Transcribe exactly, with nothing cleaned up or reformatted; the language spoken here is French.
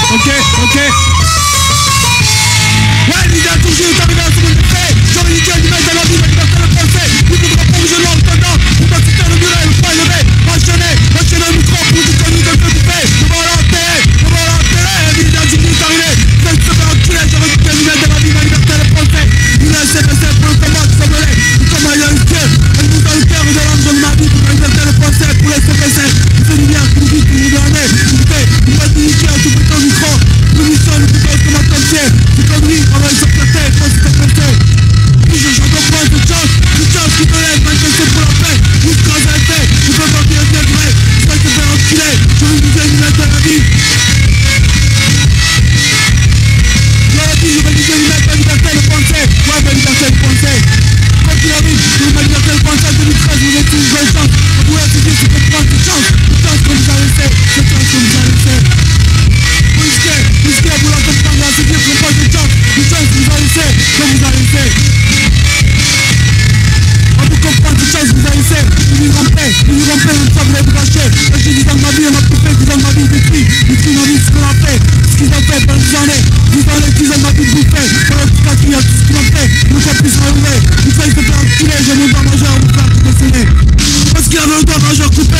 ok, ok. Ouais, l'idée a toujours est arrivé à ce moment de fait. J'aurais l'idée du mec dans la vie, ma liberté le français. Nous ne devons pas rouge noir le pendant. On doit citer le muret, le point levé. Enchaîner, enchaîner le micro pour du connu de ce que tu fais. Devant l'enterrer, devant l'enterrer. L'idée a toujours est arrivé. Celle qui se fait enculer, j'aurais l'idée du mec dans la vie, ma liberté le français. Il a essayé de faire pour le combat, tu s'envolait. Nous sommes à un Dieu. Elle nous a le cœur et de l'âme de ma vie pour la liberté le français, pour les C P C. C'est lumière qui nous dit, qui nous donne. Écoutez, une bonne dignité, un tout petit micro. Nous nous sommes, nous sommes comme un concier. C'est connerie, travaille sur ta tête, moi c'est ta pensée. Je j'en comprends cette chance, une chance qui te lève, manifester pour la paix. Une phrase à effet, je peux pas dire bien vrai. Je vais te faire enculer, je vais vous dire une lettre à la vie. Dans la vie, je vais dire une lettre à la liberté de penser. Ouais, ma liberté de penser. Quoi qu'il arrive, je vais ma liberté de penser en deux mille treize, vous êtes une vraie chance. On pourrait se dire, c'est pour prendre cette chance. Une chance qu'on nous a laissé, cette chance qu'on nous a laissé. Risqué, risqué à vouloir comprendre, à se dire qu'on prend cette chance. Une chance qu'on nous a laissé, qu'on vous a laissé. On vous comprend cette chance que vous avez fait. Vous nous rampez, vous nous rampez, on ne savait vous racher. Moi j'ai dit dans ma vie, on m'a coupé, vous dans ma vie détruit. Vous qui m'ont dit ce qu'on a fait, ce qu'ils ont fait pendant des années. Vous en êtes, ils ont ma vie bouffée. Pendant tout cas, il y a tout ce qu'ils ont fait. Nous qu'on puisse enlever. Vous faites se faire enculer, j'ai mon doigt majeur, vous faire tout dessiner. Parce qu'il y avait le doigt majeur coupé.